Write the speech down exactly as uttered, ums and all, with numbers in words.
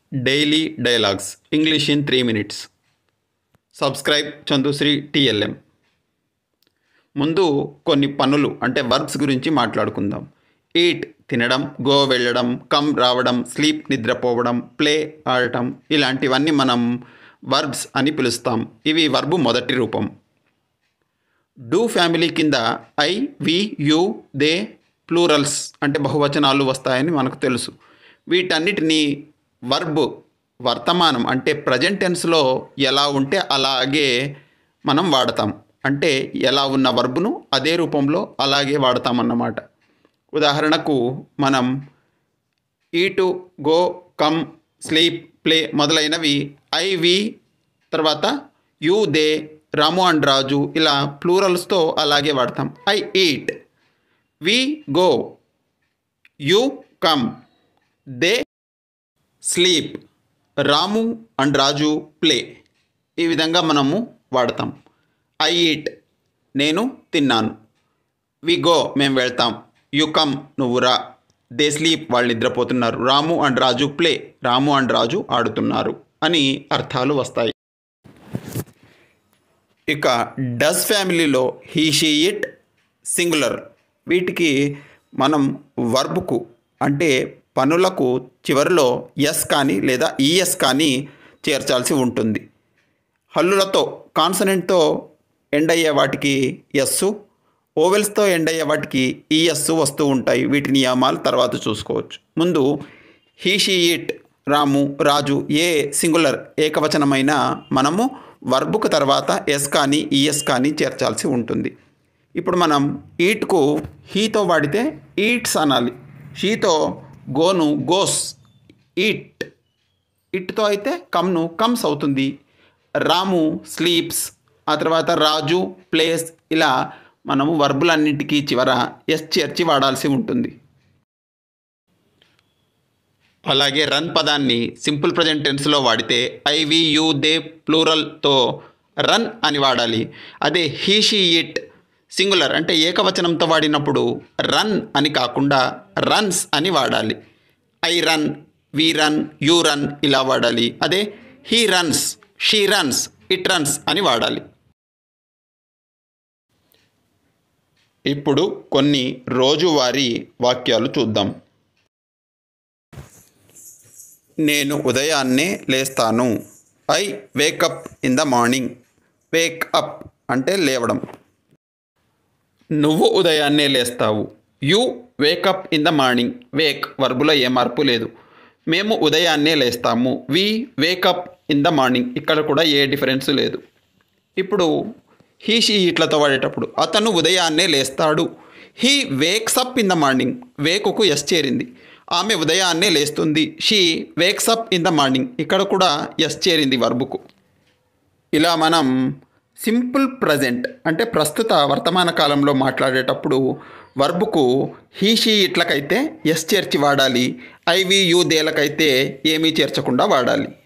Daily dialogues English in three minutes. Subscribe Chandusri TLM. ముందు కొన్ని పనులు అంటే వర్బ్స్ గురించి మాట్లాడుకుందాం. ఈట్ తినడం, గో వెళ్ళడం, కమ్ రావడం, స్లీప్ నిద్రపోవడం, ప్లే ఆడటం, ఇలాంటివన్నీ మనం వర్బ్స్ అని పిలుస్తాం. ఇవి వర్బు మొదటి రూపం. డూ ఫ్యామిలీ కింద I, we, you, they plurals అంటే బహువచనాలు వస్తాయని మనకు తెలుసు. వీటన్నిటినీ వర్బ్ వర్తమానం అంటే ప్రజెంట్ టెన్స్లో ఎలా ఉంటే అలాగే మనం వాడతాం. అంటే ఎలా ఉన్న వర్బును అదే రూపంలో అలాగే వాడతామన్నమాట. ఉదాహరణకు మనం eat, go, come, sleep, play మొదలైనవి ఐ, వి, తర్వాత you, they, Ramu and Raju ఇలా ప్లూరల్స్తో అలాగే వాడతాం. I eat, we go, you come, they sleep, Ramu and Raju play, ఈ విధంగా మనము వాడతాం. ఐ ఈట్ నేను తిన్నాను, వి గో మేము వెళ్తాం, యు కమ్ నువ్వు రా, దే స్లీప్ వాళ్ళు నిద్రపోతున్నారు, Ramu and Raju play Ramu and Raju ఆడుతున్నారు అని అర్థాలు వస్తాయి. ఇక డస్ ఫ్యామిలీలో హీ, షీ, ఇట్ సింగులర్. వీటికి మనం వర్బ్కు అంటే పనులకు చివరిలో ఎస్ కానీ లేదా ఈఎస్ కానీ చేర్చాల్సి ఉంటుంది. హల్లులతో కాన్సనెంట్తో ఎండ్ అయ్యే వాటికి ఎస్సు, ఓవెల్స్తో ఎండ్ అయ్యే వాటికి ఈఎస్ వస్తూ ఉంటాయి. వీటి నియమాలు తర్వాత చూసుకోవచ్చు. ముందు he, she, it, Ramu, Raju ఏ సింగులర్ ఏకవచనమైన మనము వర్బుకు తర్వాత ఎస్ కానీ ఈఎస్ కానీ చేర్చాల్సి ఉంటుంది. ఇప్పుడు మనం ఈట్కు హీతో వాడితే ఈట్స్ అనాలి, షీతో గోను గోస్, ఈట్, ఇట్తో అయితే కమ్ను కమ్స్ అవుతుంది, రాము స్లీప్స్, ఆ తర్వాత రాజు ప్లేస్, ఇలా మనము వర్బులన్నింటికీ చివర ఎస్ చేర్చి వాడాల్సి ఉంటుంది. అలాగే రన్ పదాన్ని సింపుల్ ప్రజెంట్ టెన్స్లో వాడితే ఐ, వి, యు, దే ప్లూరల్తో రన్ అని వాడాలి. అదే హీ, షీ, ఇట్ సింగులర్ అంటే ఏకవచనంతో వాడినప్పుడు రన్ అని కాకుండా రన్స్ అని వాడాలి. I run, we run, you run ఇలా వాడాలి. అదే he runs, she runs, it runs అని వాడాలి. ఇప్పుడు కొన్ని రోజువారీ వాక్యాలు చూద్దాం. నేను ఉదయాన్నే లేస్తాను. I wake up in the morning. Wake up అంటే లేవడం. నువ్వు ఉదయాన్నే లేస్తావు. You wake up in the morning. Wake వర్బులో ఏ మార్పు లేదు. మేము ఉదయాన్నే లేస్తాము. We wake up in the morning. ఇక్కడ కూడా ఏ డిఫరెన్స్ లేదు. ఇప్పుడు హీ, షీ, ఇట్లతో వాడేటప్పుడు అతను ఉదయాన్నే లేస్తాడు. He wakes up in the morning. వేకుకు ఎస్ చేరింది. ఆమె ఉదయాన్నే లేస్తుంది. She wakes up in the morning. ఇక్కడ కూడా ఎస్ చేరింది వర్బుకు. ఇలా మనం సింపుల్ ప్రజెంట్ అంటే ప్రస్తుత వర్తమాన కాలంలో మాట్లాడేటప్పుడు వర్బుకు హీ, షీ, ఇట్లకైతే ఎస్ చేర్చి వాడాలి. ఐ, వి, యు, దేలకైతే ఏమీ చేర్చకుండా వాడాలి.